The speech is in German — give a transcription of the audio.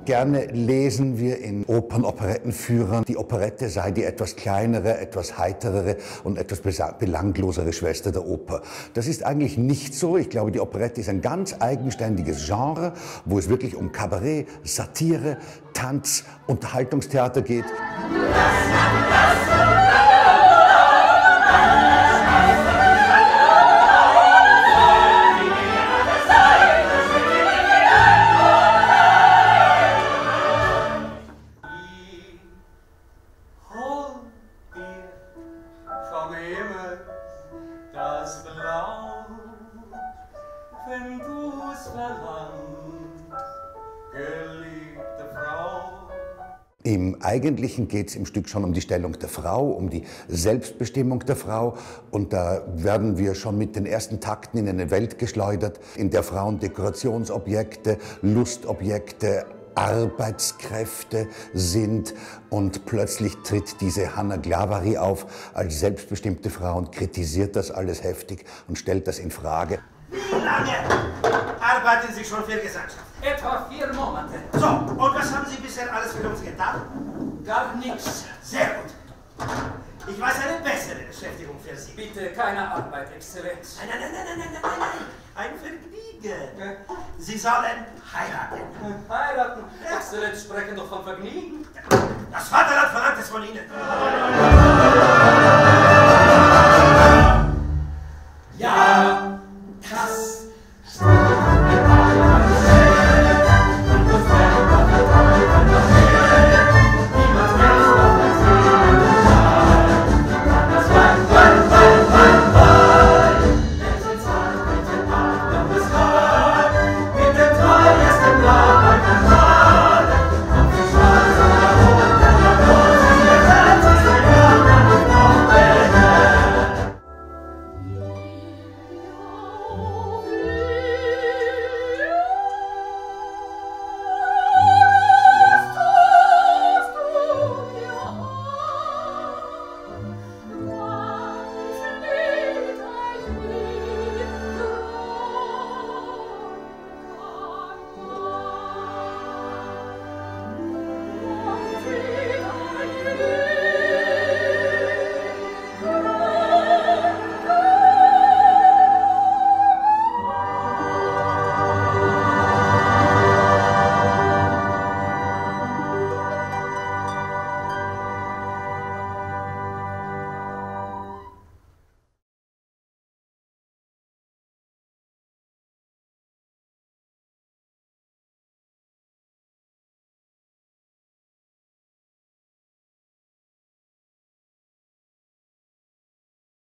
Gerne lesen wir in Opern-Operettenführern, die Operette sei die etwas kleinere, etwas heiterere und etwas belanglosere Schwester der Oper. Das ist eigentlich nicht so. Ich glaube, die Operette ist ein ganz eigenständiges Genre, wo es wirklich um Kabarett, Satire, Tanz, Unterhaltungstheater geht. Das Blau, wenn du's verlangt, geliebte Frau. Im Eigentlichen geht es im Stück schon um die Stellung der Frau, um die Selbstbestimmung der Frau. Und da werden wir schon mit den ersten Takten in eine Welt geschleudert, in der Frauen Dekorationsobjekte, Lustobjekte, Arbeitskräfte sind, und plötzlich tritt diese Hanna Glavari auf als selbstbestimmte Frau und kritisiert das alles heftig und stellt das in Frage. Wie lange arbeiten Sie schon für Gesellschaft? Etwa 4 Monate. So, und was haben Sie bisher alles für uns getan? Gar nichts. Sehr gut. Ich weiß eine bessere Beschäftigung für Sie. Bitte keine Arbeit, Exzellenz. Nein. Ein Vergnügen. Sie sollen heiraten. Heiraten? Exzellenz sprechen doch von Vergnügen. Das Vaterland verlangt es von Ihnen. Ja.